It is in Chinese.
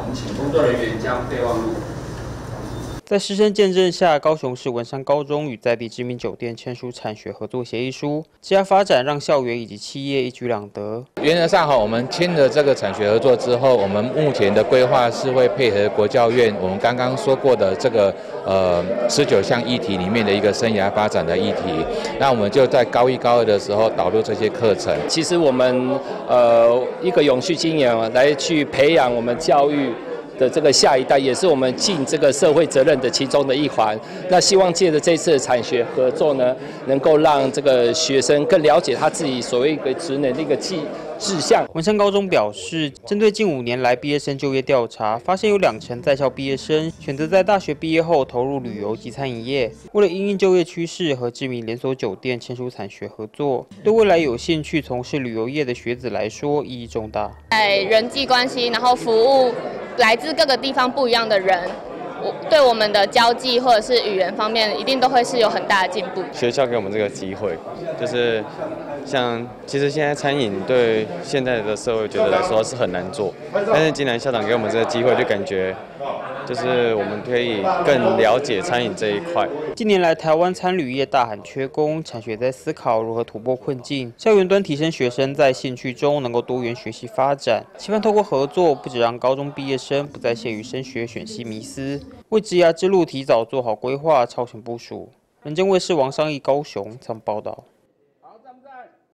工作人员将备忘录。 在师生见证下，高雄市文山高中与在地知名酒店签署产学合作协议书，职涯发展让校园以及企业一举两得。 原则上我们签了这个产学合作之后，我们目前的规划是会配合国教院我们刚刚说过的这个19项议题里面的一个生涯发展的议题，那我们就在高1、高2的时候导入这些课程。 其实我们一个永续经营来去培养我们教育的这个下一代，也是我们尽这个社会责任的其中的一环。那希望借着这次的产学合作呢，能够让这个学生更了解他自己所谓一个职能的一个志向。 文山高中表示，针对近5年来毕业生就业调查，发现有2成在校毕业生选择在大学毕业后投入旅游及餐饮业。为了因应就业趋势，和知名连锁酒店签署产学合作，对未来有兴趣从事旅游业的学子来说意义重大。 在人际关系，然后服务来自各个地方不一样的人，对我们的交际或者是语言方面，一定都会是有很大的进步。 学校给我们这个机会，就是其实现在餐饮对现在的社会觉得来说是很难做，但是既然校长给我们这个机会，就感觉就是我们可以更了解餐饮这一块。 近年来，台湾餐旅业大喊缺工，产学在思考如何突破困境，校园端提升学生在兴趣中能够多元学习发展，期盼透过合作，不只让高中毕业生不再陷于升学选系迷思，为职涯之路提早做好规划，超前部署。人间卫视王尚义高雄采访报道。